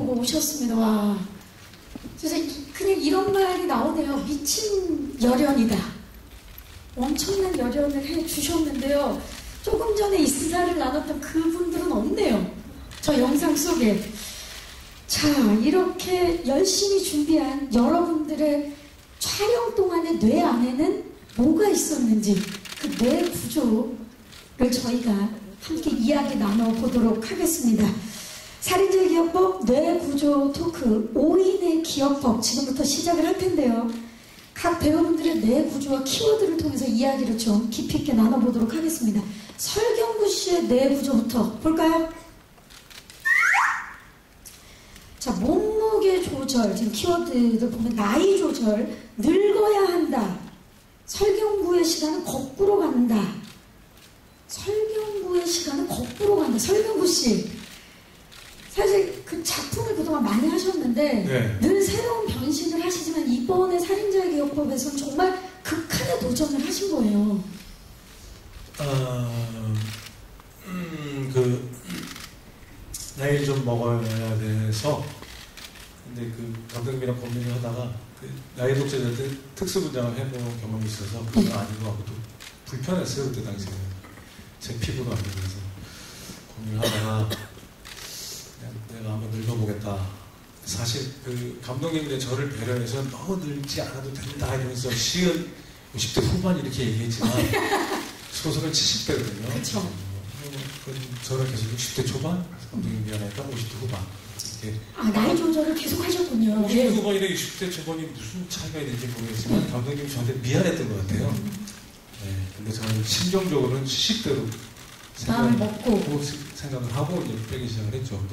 보고 오셨습니다. 와. 그래서 그냥 이런 말이 나오네요. 미친 열연이다. 엄청난 열연을 해주셨는데요. 조금 전에 인사를 나눴던 그분들은 없네요. 저 영상 속에. 자, 이렇게 열심히 준비한 여러분들의 촬영 동안의 뇌 안에는 뭐가 있었는지 그 뇌 구조를 저희가 함께 이야기 나눠보도록 하겠습니다. 살인죄 기억법 뇌 구조 토크 5인의 기억법 지금부터 시작을 할 텐데요. 각 배우분들의 뇌 구조와 키워드를 통해서 이야기를 좀 깊이 있게 나눠보도록 하겠습니다. 설경구 씨의 뇌 구조부터 볼까요? 자, 몸무게 조절, 지금 키워드를 보면 나이 조절, 늙어야 한다. 설경구의 시간은 거꾸로 간다. 설경구의 시간은 거꾸로 간다. 설경구 씨. 사실 그 작품을 그동안 많이 하셨는데 네. 늘 새로운 변신을 하시지만 이번에 살인자의 기억법에서는 정말 극한의 도전을 하신 거예요. 나이를 좀 먹어야 돼서 근데 그 감독님이랑 고민을 하다가 그 나이 독재자한테 특수분장을 해본 경험이 있어서 그건 아닌 것 같고 또 불편했어요. 그때 당시에는 제 피부도 안 되면서 고민을 하다가 그냥 내가 한번 늙어보겠다. 사실 그 감독님이 저를 배려해서 너무 늙지 않아도 된다 이러면서 시은 50대 후반 이렇게 얘기했지만 소설은 70대거든요. 그렇죠. 저는 계속 60대 초반, 감독님 미안하니까 50대 후반. 아, 나이 조절을 계속 하셨군요. 50대 후반이나 60대 초반이 무슨 차이가 있는지 모르겠지만 감독님이 저한테 미안했던 것 같아요. 네, 근데 저는 심정적으로는 70대로 생각을 하고 이제 빼기 시작을 했죠. 근데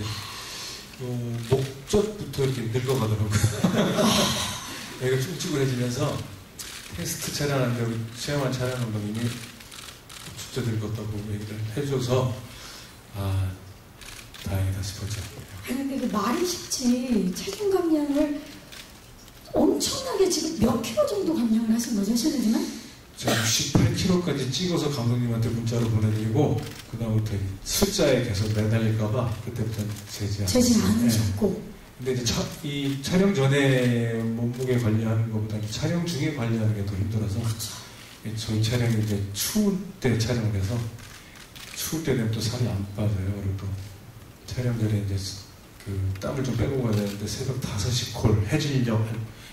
목젖부터 이렇게 늙어가더라고요. 얘가 쭈글쭈글해지면서 테스트 촬영하는데 우리 최영환 촬영 감독님이 진짜 늙었다고 얘기를 해줘서 아 다행이다 싶었죠. 아니 근데 그 말이 쉽지 체중 감량을 엄청나게 지금 몇 킬로 정도 감량을 하신 거죠 실례지만? 제가 68kg까지 찍어서 감독님한테 문자로 보내드리고 그 다음부터 숫자에 계속 매달릴까봐 그때부터 재지 않으셨고. 근데 이제 이 촬영 전에 몸무게 관리하는 것보다 촬영 중에 관리하는 게 더 힘들어서 저희 촬영이 이제 추울 때 촬영을 해서 추울 때 되면 또 살이 안 빠져요. 그리고 또 촬영 전에 이제 그 땀을 좀 빼고 가야 되는데 새벽 5시 콜 해질녘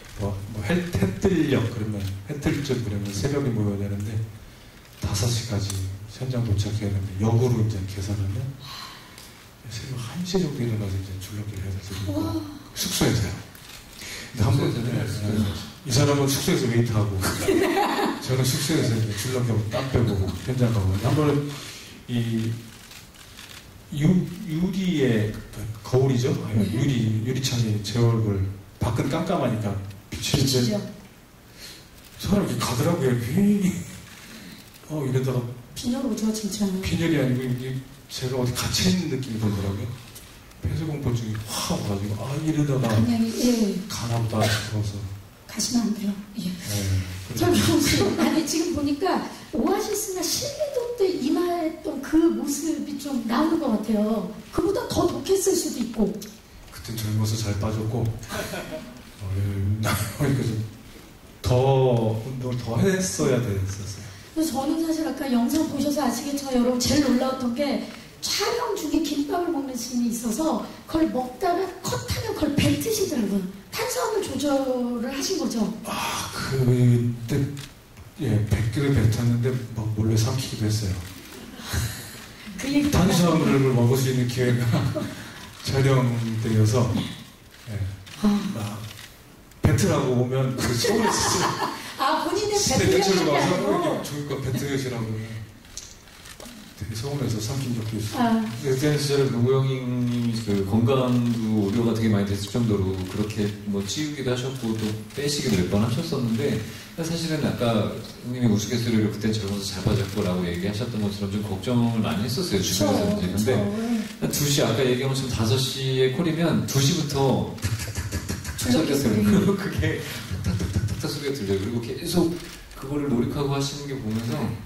해뜰녘 그러면 해뜰쯤 그러면 새벽에 모여야 되는데 5시까지 현장 도착해야 되는데 역으로 이제 계산하면 새벽 1시 정도 일어나서 이제 줄넘기를 해야 돼서 숙소에서요. 근데 한 번 이 사람은 숙소에서 웨이트하고 저는 숙소에서 이제 줄넘기하고 땀 빼고 현장 가고 한 번은 이 유리의 거울이죠. 유리창이 제 얼굴 밖은 깜깜하니까 빛이 이제 사람이 이렇게 가더라고요. 이러다가 빈혈 오죠 진짜. 빈혈이 아니고 이게 제가 어디 갇혀 있는 느낌이 들더라고요. 폐쇄공포증이 확 와가지고 이러다가 가나보다 싶어서 가시면 안 돼요. 예. 설경구 씨, 아니 지금 보니까 오아시스나 신비도 때 임하했던 그 모습이 좀 나오는 것 같아요. 그보다 더 독했을 수도 있고. 그땐 젊어서 잘 빠졌고 그러니까 좀 더 운동을 더 했어야 됐었어요. 근데 저는 사실 아까 영상 보셔서 아시겠지만 여러분 제일 놀라웠던 게 촬영 중에 김밥을 먹는 씬이 있어서 그걸 먹다가 컷하면 그걸 뱉으시더라고요. 탄수화물 조절을 하신 거죠? 그때 100kg 뱉었는데 막 몰래 삼키기도 했어요. 탄수화물을 먹을 수 있는 기회가 촬영 때여서 막 뱉으라고 오면 그 속을 본인은 뱉으려고 뱉으려고 와서 저기가 뱉으시라고 되게 서운해서 삼킨 적도 있어요. 그때 시절에 우영님이 그 건강도 우려가 되게 많이 됐을 정도로 그렇게 뭐 찌우기도 하셨고 또 빼시기도 몇 번 하셨었는데 사실은 아까 형님이 우스갯소리로 그때 젊어서 잘 빠졌고라고 얘기하셨던 것처럼 좀 걱정을 많이 했었어요 주변에서. 근데 2시 아까 얘기한 것처럼 5시에 콜이면 2시부터 탁탁탁탁탁 소리가 들리고 그게 탁탁탁탁탁 소리가 들려요. 그리고 계속 그거를 노력하고 하시는 게 보면서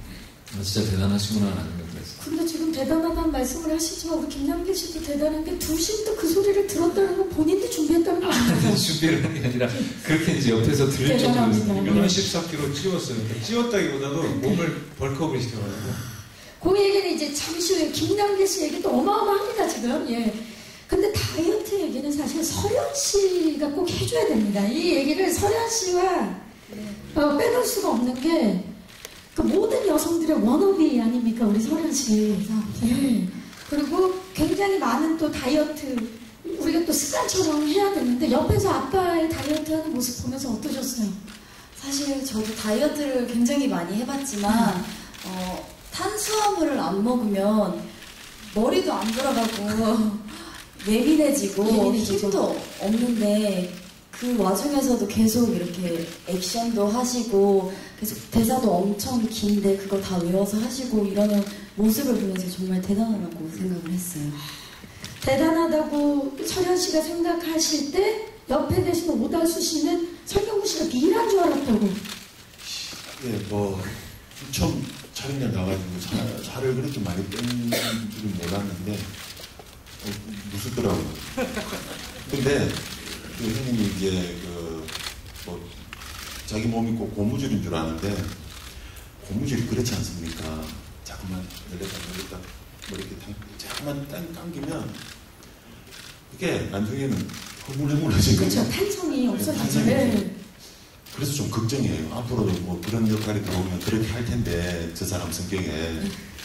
진짜 대단하시구나 라는 생각을 했어요. 근데 지금 대단하다는 말씀을 하시지만 우리 김남길 씨도 대단한 게 두심도 그 소리를 들었다는 건 본인도 준비했다는 거 아니에요? 준비를 한 게 아니라 그렇게 이제 옆에서 들릴 정도로 이거는 14kg 찌웠어요. 찌웠다기보다도 몸을 벌크업을 시켜가지고. 그 얘기는 이제 잠시 후에 김남길 씨 얘기도 어마어마합니다 지금. 예. 근데 다이어트 얘기는 사실 설현 씨가 꼭 해줘야 됩니다. 이 얘기를 설현 씨와 빼놓을 수가 없는 게 그 모든 여성들의 워너비 아닙니까 우리 설현 씨. 예. 그리고 굉장히 많은 또 다이어트 우리가 또 습관처럼 해야 되는데 옆에서 아빠의 다이어트하는 모습 보면서 어떠셨어요? 사실 저도 다이어트를 굉장히 많이 해봤지만 탄수화물을 안 먹으면 머리도 안 돌아가고 예민해지고 힘도 없는데 그 와중에서도 계속 이렇게 액션도 하시고 계속 대사도 엄청 긴데 그거 다 외워서 하시고 이러는 모습을 보면서 정말 대단하다고 생각을 했어요. 대단하다고 설현 씨가 생각하실 때 옆에 계신 오달수 씨는 설경구 씨가 미란 줄 알았다고. 예, 뭐 처음 촬영장 가가지고 살을 그렇게 많이 뺀 줄은 몰랐는데 무섭더라고요. 근데 그 형님이 이제 뭐 자기 몸이 꼭 고무줄인 줄 아는데 고무줄이 그렇지 않습니까? 자꾸만 열렸다 뭐 이렇게 자꾸만 당기면 그게 나중에는 흐물흐물해지고 그렇죠. 탄성이 없어지죠. 네. 그래서 좀 걱정이에요. 앞으로도 뭐 그런 역할이 들어오면 그렇게 할 텐데 저 사람 성격에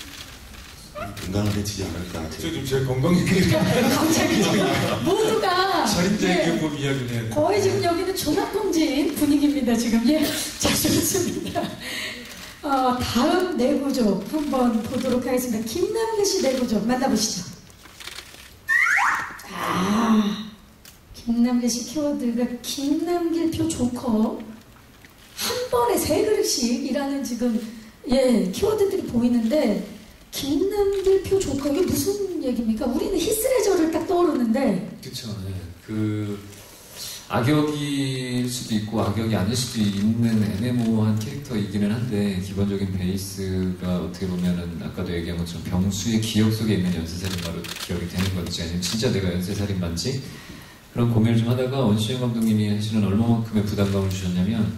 건강해지지 않을까. 지금 제 건강 얘기를 갑자기 모두가 살인자 예, 얘기법 이야기를 해야 돼. 거의 지금 여기는 종합검진 분위기입니다. 지금 예, 자 좋습니다. 다음 내구조 한번 보도록 하겠습니다. 김남길 씨 내구조 만나보시죠. 김남길 씨 키워드가 김남길표 조커 한 번에 3그릇씩이라는 지금 예 키워드들이 보이는데 김남길표 조커 이게 무슨 얘기입니까? 우리는 히스레저를 딱 떠오르는데 그렇죠. 네. 그 악역일 수도 있고 악역이 아닐 수도 있는 애매모호한 캐릭터이기는 한데 기본적인 베이스가 어떻게 보면은 아까도 얘기한 것처럼 병수의 기억 속에 있는 연쇄살인마로 기억이 되는 건지 아니면 진짜 내가 연쇄살인마인지 그런 고민을 좀 하다가 원시영 감독님이 하시는 얼마만큼의 부담감을 주셨냐면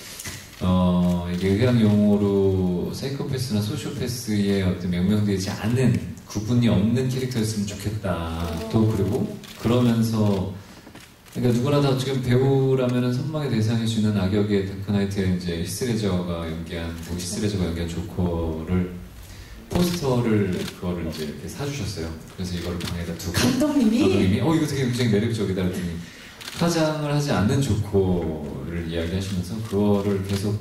이게 의학 용어로 사이코패스나 소시오패스의 어떤 명명되지 않은 구분이 없는 캐릭터였으면 좋겠다. 또 그리고 그러면서 그러니까 누구나 다 지금 배우라면은 선망의 대상해주는 악역의 다크나이트의 이제 히스레저가 연기한 조커를 포스터를 그거를 이제 이렇게 사주셨어요. 그래서 이거를 방에다 두고 감독님이 이거 되게 굉장히 매력적이다 그랬더니 화장을 하지 않는 조커를 이야기하시면서 그거를 계속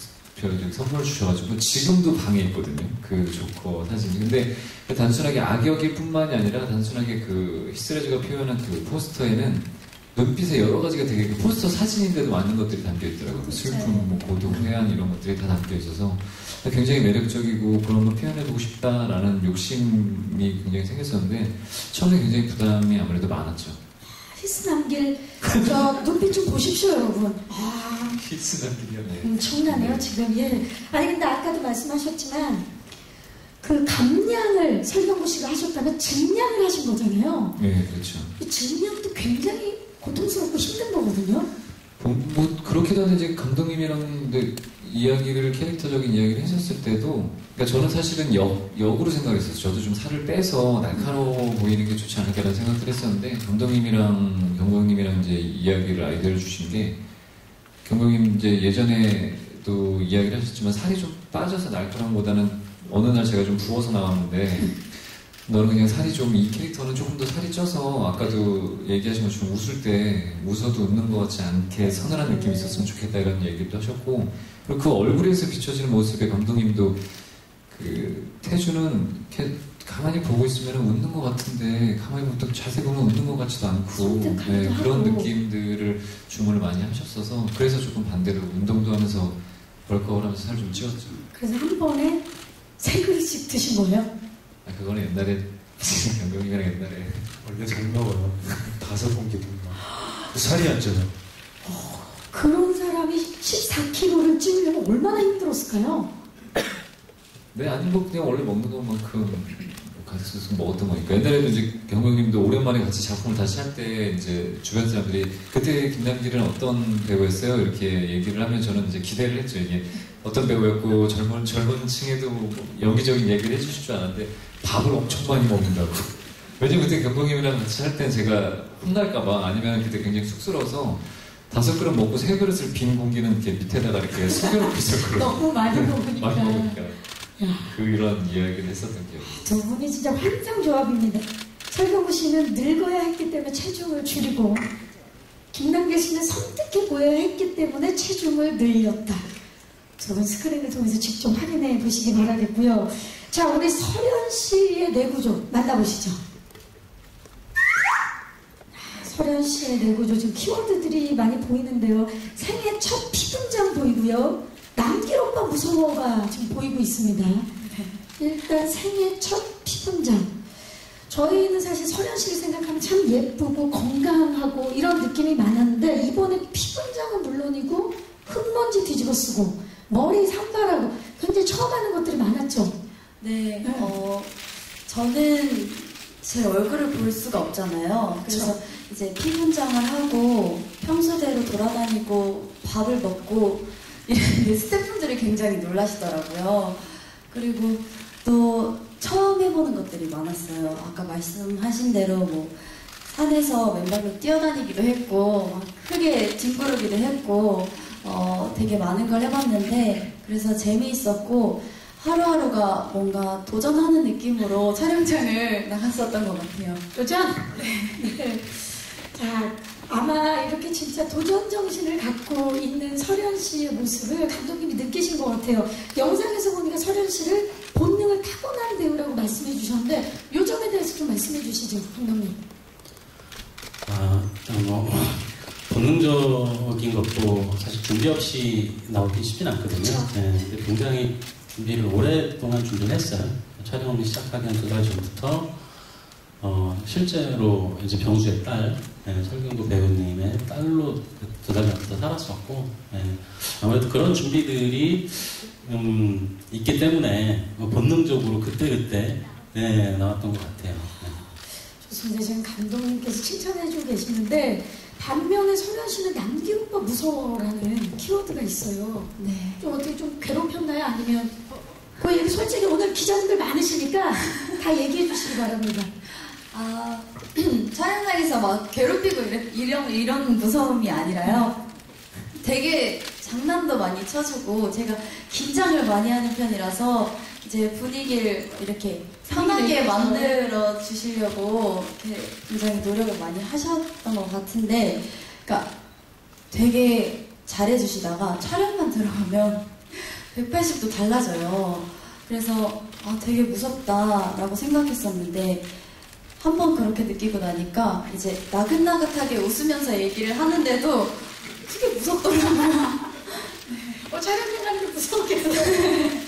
선물 주셔가지고 지금도 방에 있거든요. 그 조커 사진이. 근데 단순하게 악역일 뿐만이 아니라 단순하게 그 히스레저가 표현한 그 포스터에는 눈빛에 여러 가지가 되게 그 포스터 사진인데도 많은 것들이 담겨 있더라고요. 슬픔, 뭐 고독, 회한 이런 것들이 다 담겨 있어서 굉장히 매력적이고 그런 걸 표현해보고 싶다라는 욕심이 굉장히 생겼었는데 처음에 굉장히 부담이 아무래도 많았죠. 히스남길 저 눈빛 좀 보십시오 여러분. 히스남길이요? 네. 엄청나네요 지금. 예. 아니 근데 아까도 말씀하셨지만 그 감량을 설경구 씨가 하셨다면 증량을 하신 거잖아요. 네, 그렇죠. 이 증량도 굉장히 고통스럽고 힘든 거거든요. 뭐 그렇기도 한데 이제 감독님이랑 캐릭터적인 이야기를 했었을 때도 그러니까 저는 사실은 역으로 생각했었어요. 저도 좀 살을 빼서 날카로워 보이는 게 좋지 않을까라는 생각을 했었는데 감독님이랑 경국님이랑 이제 이야기를 아이디어를 주신 게 경국님 이제 예전에도 이야기를 하셨지만 살이 좀 빠져서 날카로운 보다는 어느 날 제가 좀 부어서 나왔는데 너는 그냥 살이 좀 이 캐릭터는 조금 더 살이 쪄서 아까도 얘기하신 것처럼 웃을 때 웃어도 웃는 것 같지 않게 서늘한 느낌이 있었으면 좋겠다 이런 얘기도 하셨고 그리고 그 얼굴에서 비춰지는 모습에 감독님도 그 태주는 이렇게 가만히 보고 있으면 웃는 것 같은데 가만히 보면 자세히 보면 웃는 것 같지도 않고 네, 그런 느낌들을 주문을 많이 하셨어서 그래서 조금 반대로 운동도 하면서 벌크업을 하면서 살을 좀 찌웠죠. 그래서 한 번에 3그릇씩 드신 거예요? 그거는 옛날에 경경이랑 옛날에 원래 잘 먹어요. 5공기 먹어. 살이 안 쪄요. 그런 사람이 14kg를 찌우려면 얼마나 힘들었을까요? 네, 아니 뭐 그냥 원래 먹는 것만큼 가서 먹었던 거니까. 옛날에도 이제 경영님도 오랜만에 같이 작품을 다시 할 때 이제 주변 사람들이 그때 김남길은 어떤 배우였어요? 이렇게 얘기를 하면 저는 이제 기대를 했죠. 이게 어떤 배우였고 젊은 층에도 뭐 여기저기 얘기를 해주실 줄 알았는데 밥을 엄청 많이 먹는다고. 왜냐면 그때 경영님이랑 같이 할 땐 제가 혼날까봐 아니면 그때 굉장히 쑥스러워서 5그릇 먹고 3그릇을 빈 공기는 이렇게 밑에다가 이렇게 숨겨놓고 있었거든요. 너무 많이 먹으니까. 많이 먹으니까. 야. 이런 이야기를 했었던 기억이. 두 분이 진짜 환상조합입니다. 설경구 씨는 늙어야 했기 때문에 체중을 줄이고 김남길 씨는 섬뜩해 보여야 했기 때문에 체중을 늘렸다. 두 분 스크린을 통해서 직접 확인해 보시기 바라겠고요. 자, 우리 설현 씨의 뇌구조 만나보시죠. 설현 씨의 뇌구조 지금 키워드들이 많이 보이는데요. 생애 첫 피분장 보이고요. 남길 오빠 무서워가 지금 보이고 있습니다. 일단 생애 첫 피분장. 저희는 사실 설현 씨를 생각하면 참 예쁘고 건강하고 이런 느낌이 많았는데 이번에 피분장은 물론이고 흙먼지 뒤집어 쓰고 머리 산발하고 굉장히 처음 하는 것들이 많았죠. 네, 저는 제 얼굴을 볼 수가 없잖아요. 그래서 그렇죠. 이제 피분장을 하고 평소대로 돌아다니고 밥을 먹고 이랬는데 스태프분들이 굉장히 놀라시더라고요. 그리고 또 처음 해보는 것들이 많았어요. 아까 말씀하신 대로 뭐 산에서 맨발로 뛰어다니기도 했고 막 크게 뒹구르기도 했고 되게 많은 걸 해봤는데 그래서 재미있었고 하루하루가 뭔가 도전하는 느낌으로 촬영장을 나갔었던 것 같아요. 도전? 네. 자, 아마 이렇게 진짜 도전 정신을 갖고 있는 설현 씨의 모습을 감독님이 느끼신 것 같아요. 영상에서 보니까 설현 씨를 본능을 타고난 배우라고 말씀해 주셨는데 요 점에 대해서 좀 말씀해 주시죠, 감독님. 본능적인 것도 사실 준비 없이 나오기 쉽진 않거든요. 네, 근데 굉장히 준비를 오랫동안 준비를 했어요. 촬영을 시작하기 한 2달 전부터 실제로 이제 병수의 딸, 설경구 배우님의 딸로 2달 전부터 살았었고, 아무래도 그런 준비들이 있기 때문에 본능적으로 그때그때 나왔던 것 같아요. 좋습니다. 지금 감독님께서 칭찬해주고 계시는데 반면에 설현 씨는 남길 오빠 무서워라는 키워드가 있어요. 네. 좀 어떻게 좀 괴롭혔나요? 아니면 그 얘기 솔직히 오늘 기자분들 많으시니까 다 얘기해 주시기 바랍니다. 촬영장에서 막 괴롭히고 이런 무서움이 아니라요. 되게 장난도 많이 쳐주고 제가 긴장을 많이 하는 편이라서 이제 분위기를 이렇게 편하게 만들어 주시려고 이렇게 굉장히 노력을 많이 하셨던 것 같은데, 그러니까 되게 잘해주시다가 촬영만 들어가면 180도 달라져요. 그래서 되게 무섭다라고 생각했었는데 한 번 그렇게 느끼고 나니까 이제 나긋나긋하게 웃으면서 얘기를 하는데도 크게 무섭더라고요. 촬영장 가는 게 무서웠겠어요.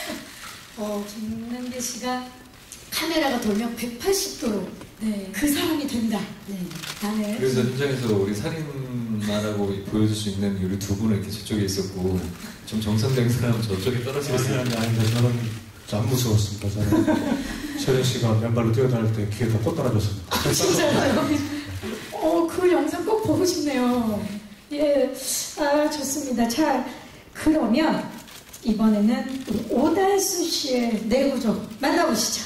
김남길 씨가 카메라가 돌면 180도로 그 사람이 된다. 나는. 그래서 현장에서 우리 살인마라고 보여줄 수 있는 우리 두 분은 이렇게 저쪽에 있었고 좀 정상적인 사람은 저쪽에 떨어져 있어요. 아니, 저는 안 무서웠습니다. 저는 설현 씨가 맨발로 뛰어다닐 때 귀에다 꽂 떨어졌습니다. 진짜요? 그 영상 꼭 보고 싶네요. 예, 좋습니다. 자, 그러면 이번에는 우리 오달수 씨의 내구조 만나보시죠.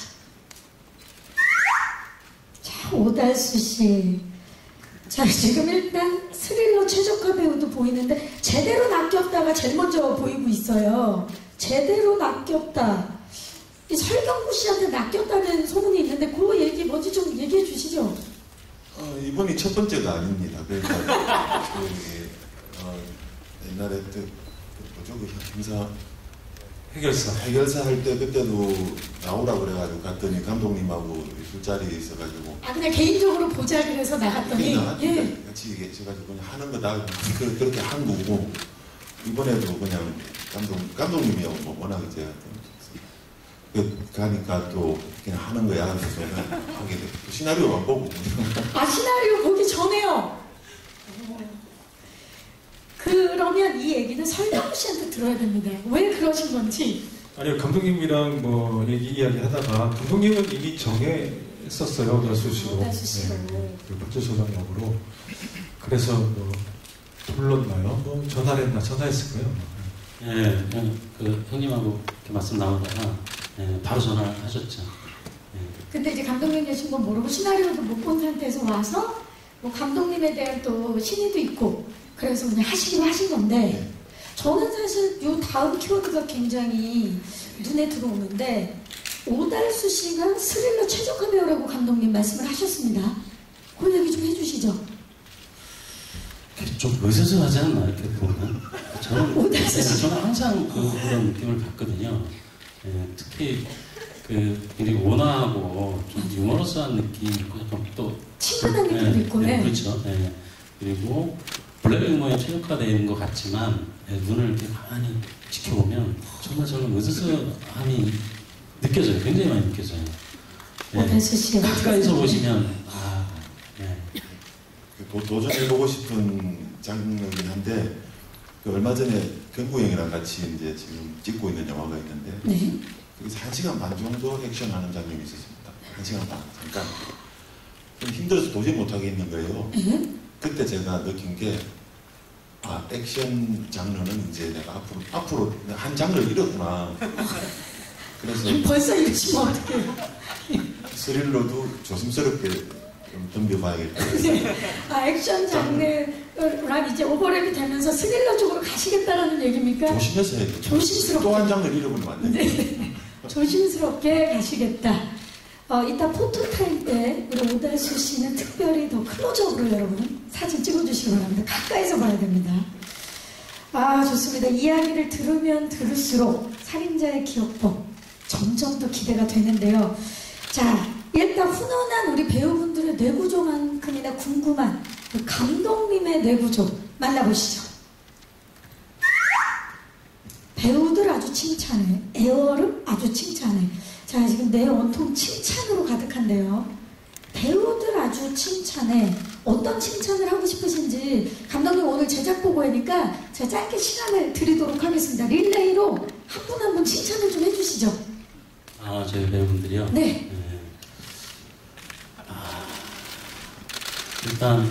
자, 오달수 씨. 자, 지금 일단 스릴러 최적화 배우도 보이는데 제대로 낚였다가 제일 먼저 보이고 있어요. 제대로 낚였다. 이 설경구 씨한테 낚였다는 소문이 있는데 그 얘기 뭔지 좀 얘기해 주시죠. 이번이 첫 번째가 아닙니다. 그러니까 옛날에 뭐죠 그 행사 해결사 할 때 그때도 나오라고 그래가지고 갔더니 감독님하고 술자리에 있어가지고 그냥 개인적으로 보자 그래서 나갔더니 같이 얘기해가지고 그냥 하는 거다 그렇게 한 거고 이번에도 그냥 감독님이 워낙 이제 가니까 또 그냥 하는 거야 그래서 하게 돼. 시나리오만 보고 시나리오 보기 전에요. 그러면 이 얘기는 설경구 씨한테 들어야 됩니다. 왜 그러신 건지. 아니요, 감독님이랑 뭐 이야기 하다가 감독님은 이미 정했었어요. 오달수 오달수 씨로. 씨로. 그 박재소장 역으로. 그래서 뭐 불렀나요? 뭐 전화를 했나? 전화했을 거예요. 예, 그 형님하고 이렇게 말씀 나누다가 예, 바로 전화를 하셨죠. 예. 근데 이제 감독님 계신 건 모르고 시나리오도 못 본 상태에서 와서 뭐 감독님에 대한 또 신의도 있고 그래서 그냥 하시기로 하신 건데 저는 사실 요 다음 키워드가 굉장히 눈에 들어오는데 오달수 씨가 스릴러 최적화 배우라고 감독님 말씀을 하셨습니다. 그 얘기 좀 해주시죠. 좀 으스스하지 않나 이렇게 보면 저는 오달수 씨. 저는 항상 그런 느낌을 받거든요. 예, 특히 그 굉장히 온화하고 좀 유머러스한 느낌 있고 약간 또 친근한 느낌도 있고 네, 네. 그렇죠. 예. 그리고 블랙 유머에 최적화되어 있는 것 같지만 예, 눈을 이렇게 가만히 지켜보면 정말 저는 으스스함이 느껴져요. 굉장히 많이 느껴져요. 예. 오달수 씨가 가까이서 보시면 도전해보고 싶은 장르이긴 한데 그 얼마 전에 경구 형이랑 같이 이제 지금 찍고 있는 영화가 있는데 네. 거기서 1시간 반 정도 액션하는 장면이 있었습니다. 1시간 반 잠깐 좀 힘들어서 도저히 못하겠는 거예요. 네. 그때 제가 느낀 게 액션 장르는 이제 내가 앞으로 한 장르를 잃었구나. 그래서 벌써 이러시면 어떡해요. 스릴러도 조심스럽게 좀 덤벼봐야겠다. 네. 액션 장르랑 이제 오버랩이 되면서 스릴러 쪽으로 가시겠다라는 얘기입니까? 조심해서 해야 돼. 조심스럽게. 또 한 장르를 잃어버리면 안 돼. 네. 조심스럽게 가시겠다. 이따 포토타임 때 우리 오달수 씨는 특별히 더 클로즈업으로 여러분 사진 찍어주시기 바랍니다. 가까이서 봐야 됩니다. 좋습니다. 이야기를 들으면 들을수록 살인자의 기억법 점점 더 기대가 되는데요. 자, 일단 훈훈한 우리 배우분들의 뇌구조만큼이나 궁금한 그 감독님의 뇌구조 만나보시죠. 배우들 아주 칭찬해. 애월음 아주 칭찬해. 자, 지금 내 온통 칭찬으로 가득한데요. 배우들 아주 칭찬해. 어떤 칭찬을 하고 싶으신지 감독님 오늘 제작 보고회니까 제가 짧게 시간을 드리도록 하겠습니다. 릴레이로 한 분 한 분 칭찬을 좀 해주시죠. 저희 배우분들이요? 네. 일단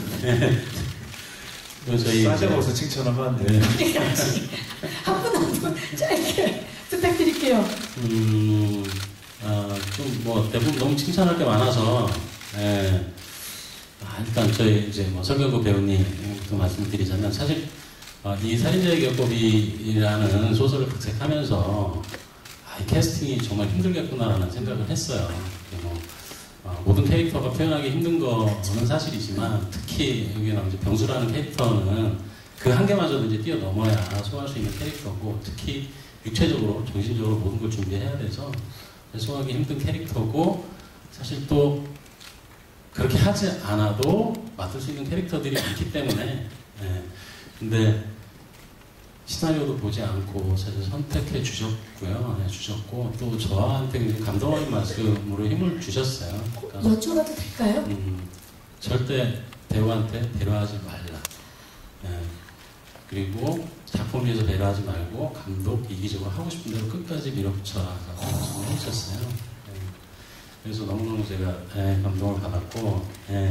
저희 싸잡아서 칭찬하면 안 돼요. 한 분 한 분 짧게 부탁드릴게요. 좀 뭐 대부분 너무 칭찬할 게 많아서 일단 저희 이제 뭐 설경구 배우님부터 말씀드리자면 사실 이 살인자의 기억법이라는 소설을 각색하면서 이 캐스팅이 정말 힘들겠구나라는 생각을 했어요. 모든 캐릭터가 표현하기 힘든 거는 사실이지만 특히 여기 나온 병수라는 캐릭터는 그 한계마저도 이제 뛰어넘어야 소화할 수 있는 캐릭터고 특히 육체적으로 정신적으로 모든 걸 준비해야 돼서 소화하기 힘든 캐릭터고 사실 또 그렇게 하지 않아도 맡을 수 있는 캐릭터들이 있기 때문에 근데 시나리오도 보지 않고 사실 선택해 주셨고요. 주셨고 또 저한테 감동적인 말씀으로 힘을 주셨어요. 그러니까, 여쭤봐도 될까요? 절대 배우한테 배려하지 말라. 그리고 작품 위해서 배려하지 말고 감독 이기적으로 하고 싶은 대로 끝까지 밀어붙여라. 말씀을 해주셨어요. 그래서 너무너무 제가 감동을 받았고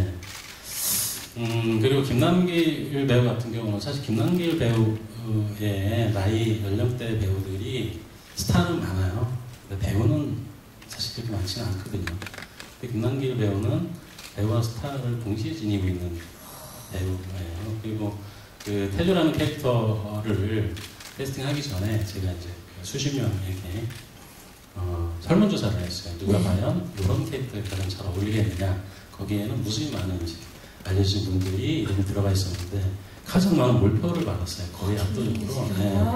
그리고 김남길 배우 같은 경우는 사실 김남길 배우의 나이 연령대 배우들이 스타는 많아요. 근데 배우는 사실 그렇게 많지는 않거든요. 근데 김남길 배우는 배우와 스타를 동시에 지니고 있는 배우예요. 그리고 그 태조라는 캐릭터를 캐스팅하기 전에 제가 이제 수십 명에게 설문조사를 했어요. 누가 과연 이런 캐릭터에 가장 잘 어울리겠느냐. 거기에는 무수히 많은 알려진 분들이 이름이 들어가 있었는데 가장 많은 몰표를 받았어요. 거의 압도적으로.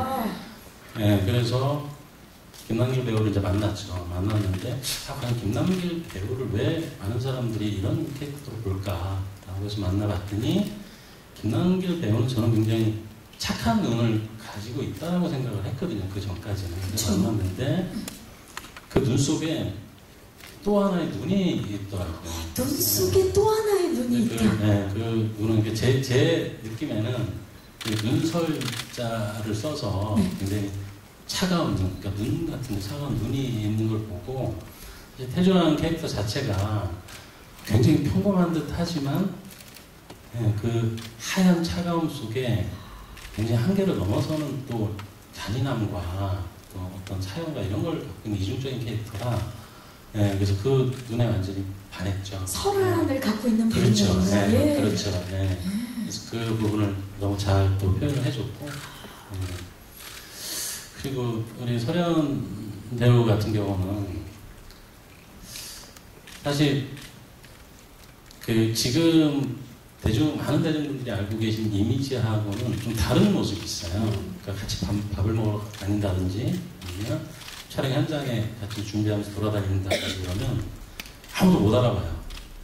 그래서 김남길 배우를 이제 만났죠. 만났는데 과연 김남길 배우를 왜 많은 사람들이 이런 캐릭터로 볼까라고 해서 만나봤더니 김남길 배우는 저는 굉장히 착한 눈을 가지고 있다고 생각을 했거든요. 그 전까지는. 그래서 만났는데 그 눈 속에 또 하나의 눈이 있더라고요. 눈 속에 또 하나의 눈이 있다. 그 눈은 제 느낌에는 그 눈설자를 써서 굉장히 차가운 눈, 그러니까 눈 같은 차가운 눈이 있는 걸 보고 태조라는 캐릭터 자체가 굉장히 평범한 듯 하지만 그 하얀 차가움 속에 굉장히 한계를 넘어서는 또 잔인함과 또 어떤 사연과 이런 걸 갖고 있는 이중적인 캐릭터라 그래서 그 눈에 완전히 반했죠. 설안을 갖고 있는 그렇죠. 분이에요. 예. 그렇죠. 그래서 그 부분을 너무 잘 또 표현을 해줬고 그리고 우리 설현 배우 같은 경우는 사실 그 지금 많은 대중분들이 알고 계신 이미지하고는 좀 다른 모습이 있어요. 그러니까 같이 밥을 먹으러 다닌다든지 아니면 촬영 현장에 같이 준비하면서 돌아다닌다든지 그러면 아무도 못 알아봐요.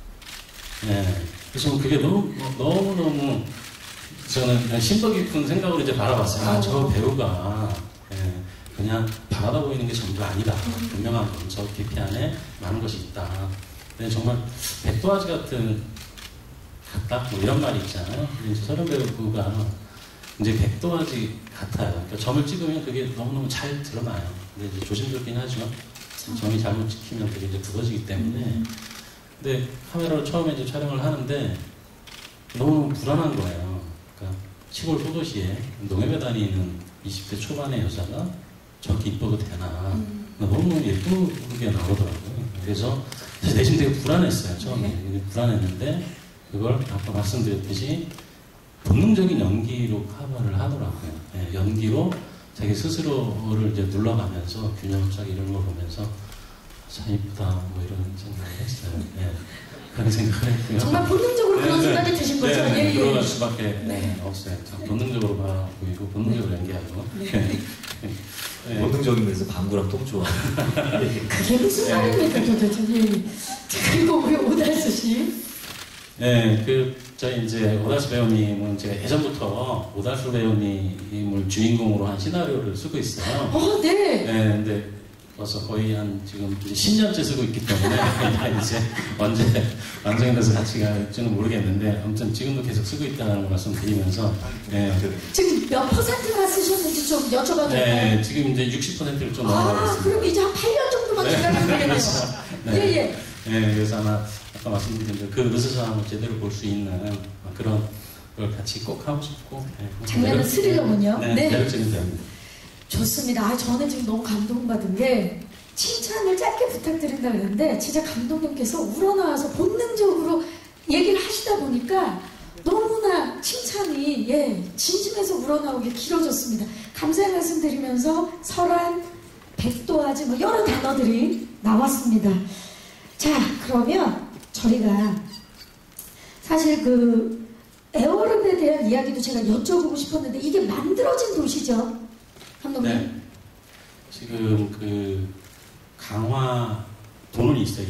그래서 그게 너무너무 저는 그냥 심도 깊은 생각으로 이제 바라봤어요. 저 배우가 그냥 바라다 보이는 게 전부가 아니다. 분명한 저 깊이 안에 많은 것이 있다. 근데 정말 백도아지 같다? 뭐 이런 말이 있잖아요. 근데 이제 설현 배우가 이제 백도아지 같아요. 그러니까 점을 찍으면 그게 너무너무 잘 드러나요. 근데 이제 조심스럽긴 하죠. 점이 잘못 찍히면 그게 이제 굳어지기 때문에. 근데 카메라로 처음에 이제 촬영을 하는데 너무 불안한 거예요. 그러니까 시골 소도시에 농협에 다니는 20대 초반의 여자가 저렇게 이뻐도 되나. 너무 예쁘게 나오더라고요. 그래서 내심 되게 불안했어요. 처음에. 불안했는데 그걸 아까 말씀드렸듯이 본능적인 연기로 커버를 하더라고요. 연기로 자기 스스로를 이제 눌러가면서 균형착 이런 걸 보면서 참 이쁘다 뭐 이런 생각을 했어요. 그런 생각을 했고요. 정말 본능적으로 그런 생각이 드신 거죠? 그럴 수밖에 없어요. 본능적으로 보이고 본능적으로 연기하고. 본능적인 면에서 방구랑 똥 좋아. 그게 무슨 말입니까 도대체? 그리고 우리 오달수 씨. 저희 이제 오달수 배우님은 제가 예전부터 오달수 배우님을 주인공으로 한 시나리오를 쓰고 있어요. 네. 근데 벌써 거의 한 지금 10년째 쓰고 있기 때문에 이제 언제 완성이 돼서 같이 갈지는 모르겠는데 아무튼 지금도 계속 쓰고 있다는 걸 말씀드리면서 지금 몇 퍼센트나 쓰셨는지 좀 여쭤봐도 될까요? 지금 이제 60%를 좀 넘어가고 있습니다. 그럼 이제 한 8년 정도만 기다리면 되겠네요. 그래서 아마 아까 말씀드린 대로 그 느슨함을 제대로 볼 수 있는 그런 걸 같이 꼭 하고 싶고 장면은 스릴러군요. 매력적인 배우입니다. 좋습니다. 저는 지금 너무 감동받은 게 칭찬을 짧게 부탁드린다 그랬는데 진짜 감독님께서 우러나와서 본능적으로 얘기를 하시다 보니까 너무나 칭찬이 진심에서 우러나오게 길어졌습니다. 감사의 말씀 드리면서 설안, 백도아지 뭐 여러 단어들이 나왔습니다. 자, 그러면 저희가 사실 그 에어랩에 대한 이야기도 제가 여쭤보고 싶었는데 이게 만들어진 도시죠? 감독님? 지금 그 강화도는 있어요.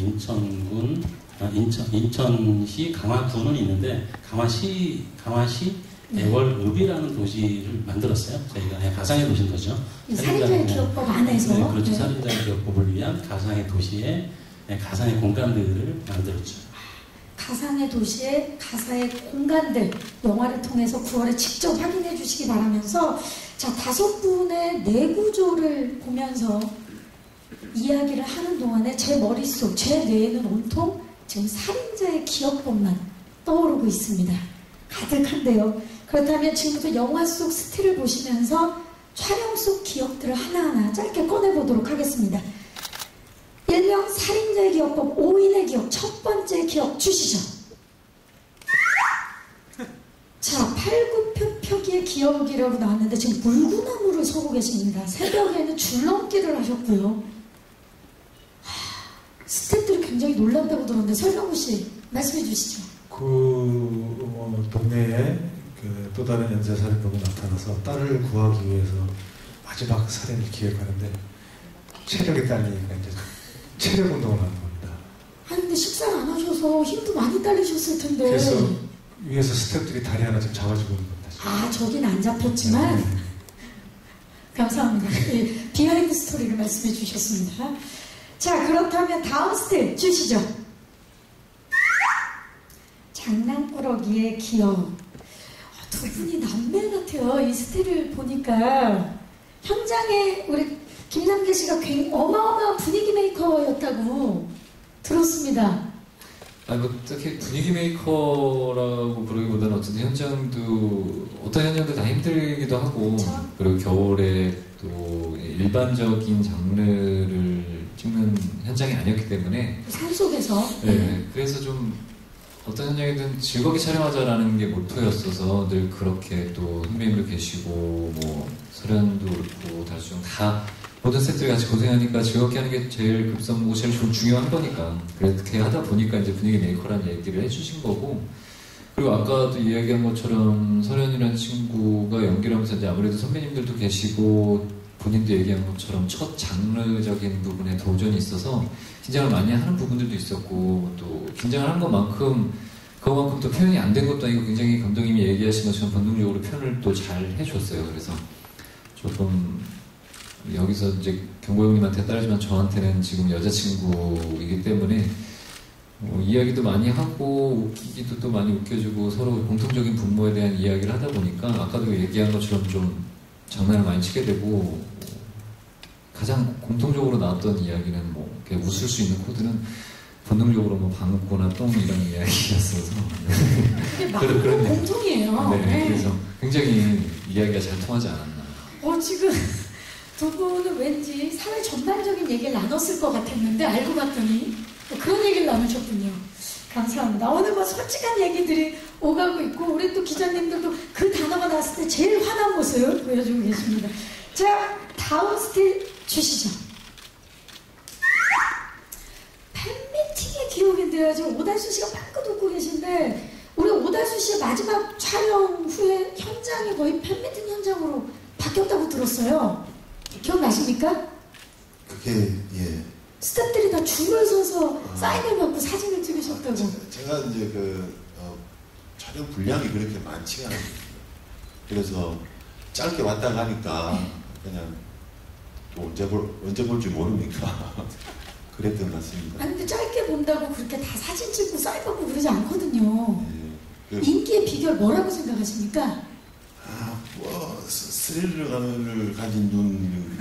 인천시 강화구는 있는데 강화시 애월읍이라는 도시를 만들었어요. 저희가 가상의 도시인 거죠. 살인자의 기업법 안에서. 그렇죠. 살인자의 기업법을 위한 가상의 도시의 가상의 공간들을 만들었죠. 가상의 도시의 가상의 공간들 영화를 통해서 9월에 직접 확인해 주시기 바라면서 자 5분의 뇌구조를 보면서 이야기를 하는 동안에 제 머릿속, 제 뇌에는 온통 지금 살인자의 기억법만 떠오르고 있습니다. 가득한데요. 그렇다면 지금부터 영화 속 스틸을 보시면서 촬영 속 기억들을 하나하나 짧게 꺼내보도록 하겠습니다. 일명 살인자의 기억법 5인의 기억 첫 번째 기억 주시죠. 자, 팔굽혀펴기의 기억이라고 나왔는데 지금 물구나무를 서고 계십니다. 새벽에는 줄넘기를 하셨고요. 스태프들이 굉장히 놀란다고 들었는데 설명구 씨 말씀해 주시죠. 동네에 또 다른 연쇄 살인범이 나타나서 딸을 구하기 위해서 마지막 살인을 기획하는데 체력이 딸리니까 이제 체력 운동을 하는 겁니다. 아니 근데 식사를 안 하셔서 힘도 많이 딸리셨을 텐데. 그래서 위에서 스태프들이 다리 하나 좀 잡아주고 있는 겁니다. 아, 저긴 안 잡혔지만 감사합니다. 비하인드 스토리를 말씀해 주셨습니다. 자, 그렇다면 다음 스텝 주시죠. 장난꾸러기의 기억. 두 분이 남매 같아요. 이 스텝을 보니까 현장에 우리 김남길 씨가 어마어마한 분위기 메이커였다고 들었습니다. 뭐 딱히 분위기 메이커라고 부르기보다는 어쨌든 어떤 현장도 다 힘들기도 하고, 그렇죠. 그리고 겨울에 또 일반적인 장르를 찍는 현장이 아니었기 때문에 산속에서. 네, 그래서 좀 어떤 현장이든 즐겁게 촬영하자라는 게 모토였어서 늘 그렇게 또 선배님도 계시고 뭐 서련도 그렇고 달수정 다 모든 세트를 같이 고생하니까 즐겁게 하는 게 제일 급선무고 제일 중요한 거니까 그렇게 하다 보니까 이제 분위기 메이커라는 얘기를 해주신 거고, 그리고 아까도 이야기한 것처럼 서련이라는 친구가 연기를 하면서 이제 아무래도 선배님들도 계시고 본인도 얘기한 것처럼 첫 장르적인 부분에 도전이 있어서 긴장을 많이 하는 부분들도 있었고, 또 긴장을 한 것만큼 그만큼 또 표현이 안 된 것도 아니고 굉장히 감독님이 얘기하신 것처럼 본능적으로 표현을 또 잘 해줬어요. 그래서 조금 여기서 이제 경보 형님한테 따르지만 저한테는 지금 여자친구이기 때문에 이야기도 많이 하고 웃기기도 또 많이 웃겨주고 서로 공통적인 분모에 대한 이야기를 하다 보니까 아까도 얘기한 것처럼 좀 장난을 많이 치게 되고, 가장 공통적으로 나왔던 이야기는 뭐 이렇게 웃을 수 있는 코드는 본능적으로 뭐 방구나 똥 이런 이야기였어서 그런 공통이에요. 네, 그래서 굉장히 이야기가 잘 통하지 않았나. 지금 두 분은 왠지 사회 전반적인 얘기를 나눴을 것 같았는데 알고 봤더니 그런 얘기를 나누셨군요. 감사합니다. 오늘 뭐 솔직한 얘기들이 오가고 있고, 우리 또 기자님들도 그 단어가 나왔을 때 제일 화난 모습 보여주고 계십니다. 자, 다음 스틸 주시죠. 팬미팅의 기억인데요. 지금 오달수 씨가 빵긋 웃고 계신데, 우리 오달수 씨의 마지막 촬영 후에 현장이 거의 팬미팅 현장으로 바뀌었다고 들었어요. 기억나십니까? 그게 예. 스태프들이 다 줄을 서서 사인을 받고 사진을 찍으셨다고. 제가 이제 촬영 분량이 그렇게 많지가 않아요. 그래서 짧게 왔다 가니까 그냥 또 언제 볼지 모르니까 그랬던 것 같습니다. 아니 근데 짧게 본다고 그렇게 다 사진 찍고 사인 받고 그러지 않거든요. 예. 인기의 비결 뭐라고 생각하십니까? 스릴러감을 가진 눈.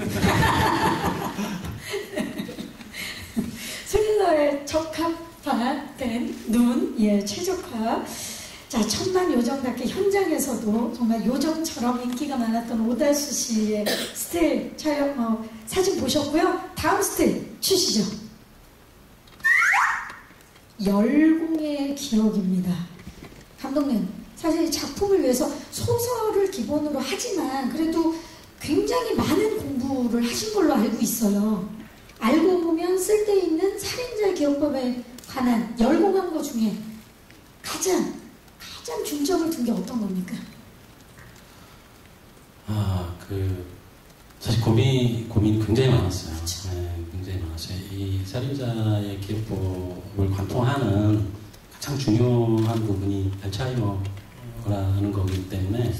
스릴러에 적합한 눈, 예, 최적화. 자, 천만 요정답게 현장에서도 정말 요정처럼 인기가 많았던 오달수 씨의 스틸 촬영, 사진 보셨고요. 다음 스틸 주시죠. 열공의 기억입니다. 감독님, 사실 이 작품을 위해서 소설을 기본으로 하지만 그래도 굉장히 많은 공부를 하신 걸로 알고 있어요. 알고 보면 쓸데있는 살인자 기억법에 관한 열공한 것 중에 가장 중점을 둔 게 어떤 겁니까? 사실 고민이 굉장히 많았어요. 네, 굉장히 많았어요. 이 살인자의 기억법을 관통하는 가장 중요한 부분이 알츠하이머라는 거기 때문에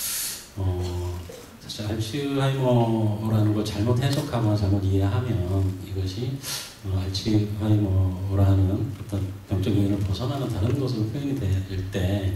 사실 알츠하이머라는 걸 잘못 해석하거나 잘못 이해하면 이것이 알츠하이머라는 어떤 병적 요인을 벗어나는 다른 것으로 표현이 될 때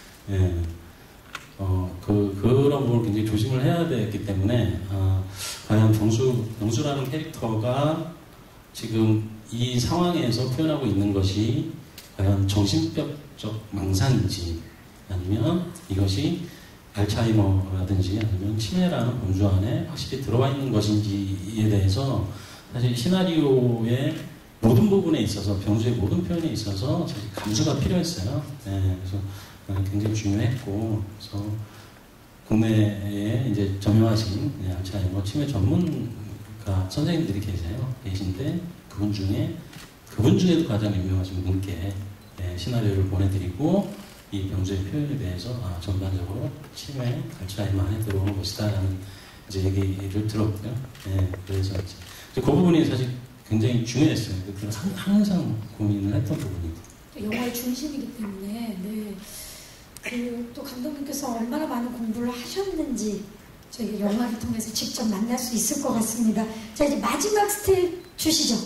그런 부분을 굉장히 조심을 해야 되기 때문에 과연 병수라는 캐릭터가 지금 이 상황에서 표현하고 있는 것이 과연 정신병적 망상인지 아니면 이것이 알츠하이머라든지 아니면 치매라는 범주 안에 확실히 들어와 있는 것인지에 대해서 사실 시나리오의 모든 부분에 있어서 병수의 모든 표현에 있어서 사실 감수가 필요했어요. 네, 그래서 굉장히 중요했고, 그래서 국내에 이제 저명하신 알츠하이머 치매 전문가 선생님들이 계신데 그분 중에도 가장 유명하신 분께 시나리오를 보내드리고 이 병수의 표현에 대해서 전반적으로 치매, 알츠하이머 안에 들어오는 것이다라는 이제 얘기를 들었고요. 네, 그래서 이제 그 부분이 사실 굉장히 중요했어요. 그래서 항상 고민을 했던 부분이고. 영화의 중심이기 때문에 또 감독님께서 얼마나 많은 공부를 하셨는지 저희 영화를 통해서 직접 만날 수 있을 것 같습니다. 자, 이제 마지막 스틸 주시죠.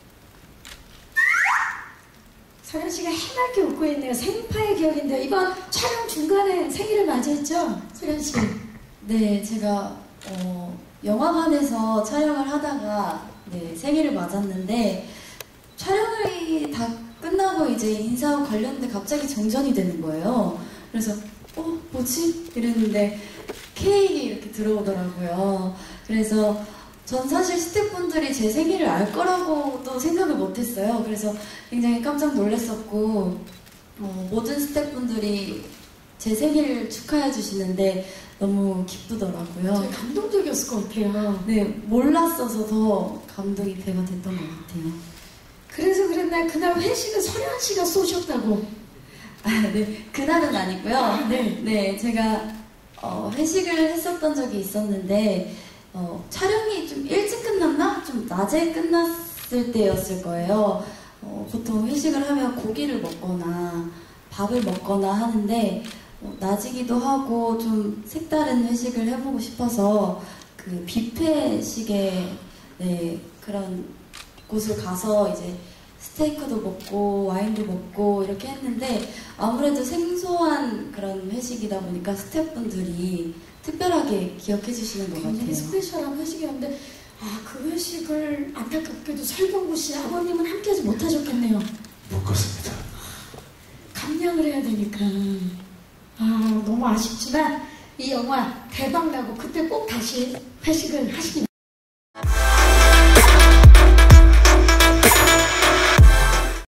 서련 씨가 해맑게 웃고 있네요. 생파의 기억인데요. 이번 촬영 중간에 생일을 맞이했죠? 서련 씨. 네, 제가 영화관에서 촬영을 하다가 네, 생일을 맞았는데 촬영이 다 끝나고 이제 인사하고 관련돼 갑자기 정전이 되는 거예요. 그래서 뭐지? 이랬는데 케이크 이렇게 들어오더라고요. 그래서 전 사실 스태프분들이 제 생일을 알 거라고도 생각을 못했어요. 그래서 굉장히 깜짝 놀랐었고 모든 스태프분들이 제 생일을 축하해 주시는데 너무 기쁘더라고요. 되게 감동적이었을 것 같아요. 네, 몰랐어서 더 감동이 배가 됐던 것 같아요. 그래서 그랬나요? 그날 회식은 설현 씨가 쏘셨다고. 네, 그날은 아니고요. 네. 네, 제가 회식을 했었던 적이 있었는데 촬영이 좀 일찍 끝났나? 좀 낮에 끝났을 때였을 거예요. 보통 회식을 하면 고기를 먹거나 밥을 먹거나 하는데 낮이기도 하고 좀 색다른 회식을 해보고 싶어서 그 뷔페식의 네, 그런 곳을 가서 이제 스테이크도 먹고 와인도 먹고 이렇게 했는데 아무래도 생소한 그런 회식이다 보니까 스태프분들이 특별하게 기억해 주시는 것 굉장히 같아요. 스페셜한 회식이었는데 그 회식을 안타깝게도 설경구 씨 아버님은 함께하지 못하셨겠네요. 못 갔습니다. 감량을 해야 되니까 너무 아쉽지만 이 영화 대박 나고 그때 꼭 다시 회식을 하시기